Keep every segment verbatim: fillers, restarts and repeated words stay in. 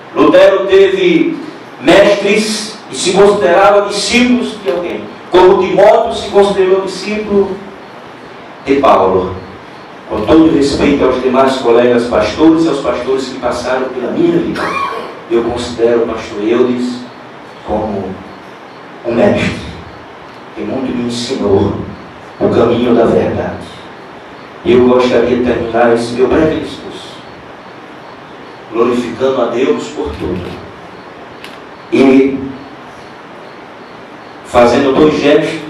Lutero teve mestres e se considerava discípulos de alguém, como Timóteo se considerou discípulo de Paulo. Com todo respeito aos demais colegas pastores e aos pastores que passaram pela minha vida, eu considero o pastor Eudes como um mestre que muito me ensinou o caminho da verdade. E eu gostaria de terminar esse meu breve discurso glorificando a Deus por tudo e fazendo dois gestos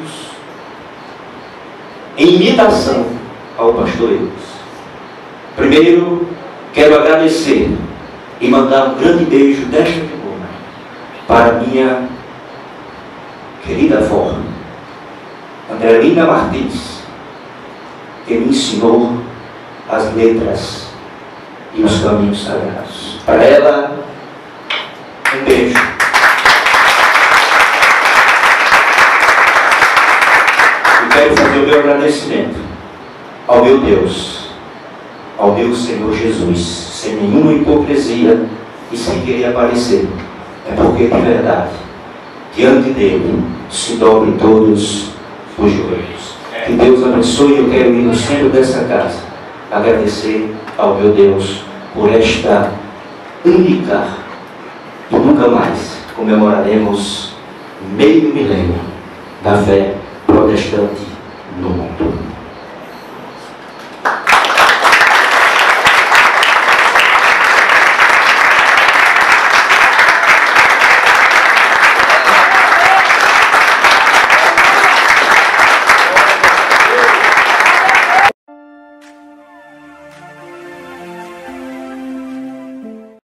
em imitação ao pastor Eudes. Primeiro, quero agradecer e mandar um grande beijo desta tribuna para minha querida avó, Andrelina Martins, que me ensinou as letras e os caminhos sagrados. Para ela, um beijo. E quero fazer o meu agradecimento ao meu Deus, ao meu Senhor Jesus, sem nenhuma hipocrisia e sem querer aparecer. É porque de verdade, diante dele, se dobrem todos os joelhos. Que Deus abençoe. Eu quero ir no centro dessa casa agradecer ao meu Deus por esta única e nunca mais comemoraremos meio milênio da fé protestante no mundo.